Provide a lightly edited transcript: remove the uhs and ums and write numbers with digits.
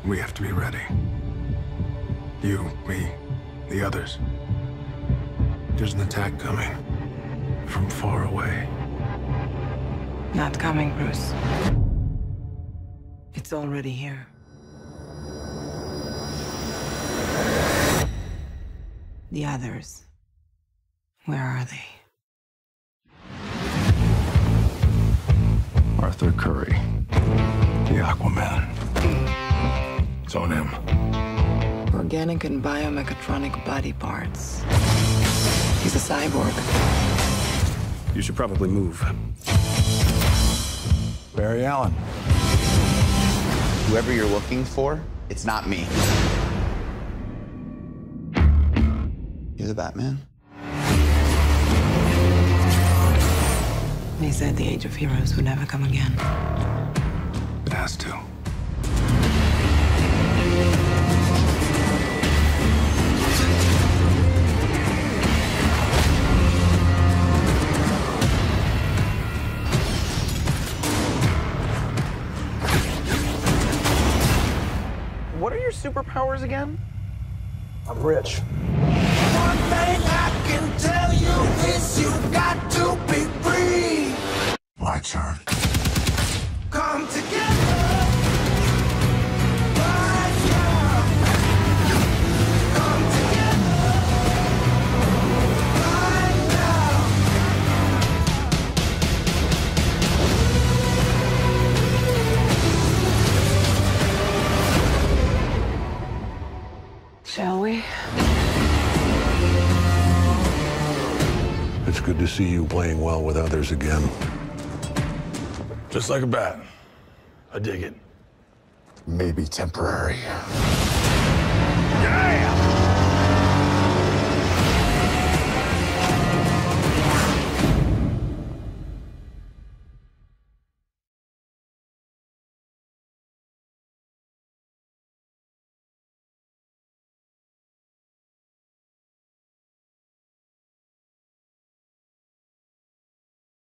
We have to be ready. You, me, the others. There's an attack coming. From far away. Not coming, Bruce. It's already here. The others. Where are they? Arthur Curry. The Aquaman. It's on him. Organic and biomechatronic body parts. He's a cyborg. You should probably move. Barry Allen. Whoever you're looking for, it's not me. You're the Batman? They said the Age of Heroes would never come again. It has to. What are your superpowers again? I'm rich. One thing I can tell you is you got to be free. My turn. Come together. Right now. Come together. Right now. Shall we? It's good to see you playing well with others again. Just like a bat. I dig it. Maybe temporary. Yeah!